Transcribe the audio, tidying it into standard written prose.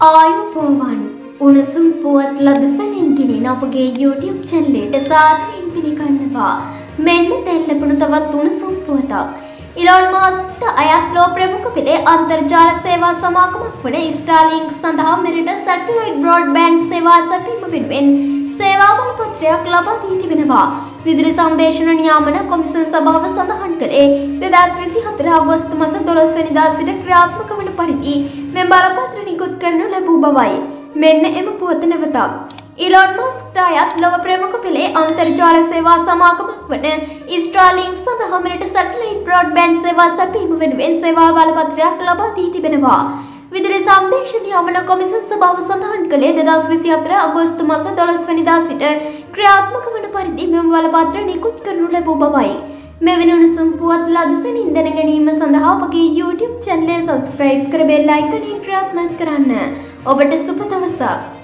ආයුබෝවන් උණුසුම් පුවත් ලදසනින් ගෙනෙන අපගේ YouTube channel එකට සාදරයෙන් පිළිගන්නවා. මෙන්න තෙල්ලපුණු තවත් උණුසුම් පුවතක්. ඉලොන් මස්ක්ට අයත් ලෝ ප්‍රමුඛ පෙළේ අන්තර්ජාල සේවා සමාගමක් වන ස්ටාර්ලින්ක් සඳහා මෙරට සැටලයිට් බ්‍රෝඩ්බෑන්ඩ් සේවා සැපයීම වෙනුවෙන් සේවා බලපත්‍රයක් ලබා දී තිබෙනවා. විදුලි සංදේශන නියාමන කොමිසම් සභාව සඳහන් කළේ 2024 අගෝස්තු මාස 12 වෙනිදා සිට ක්‍රියාත්මක වන පරිදි මේ බලපත්‍ර නිකුත් කරනු ලැබූ බවයි. මෙන්න එම පුවත නැවතත්. ඉලොන් මස්ක්ට අයත් ලොව ප්‍රමුඛ පෙළේ අන්තර්ජාල සේවා සමාගමක් වන ස්ටාර්ලින්ක් සඳහා මෙරට සැටලයිට් බ්‍රෝඩ්බෑන්ඩ් සේවා සැපයීම වෙනුවෙන් සේවා බලපත්‍රයක් ලබා දී තිබෙනවා. විදුලි සංදේශන නියාමන කොමිසම් සභාව සඳහන් කළේ 2024 අගෝස්තු මාස 12 වෙනිදා සිට ක්‍රියාත්මක වන පරිදි මෙම බලපත්‍ර නිකුත් කරනු ලැබූ බවයි. මෙවැනි උණුසුම් පුවත් ලදසනින් දැන ගැනීම සඳහා අපගේ YouTube channel එක subscribe කර බෙල් icon එක ක්‍රියාත්මක කරන්න. ඔබට සුබ දවසක්.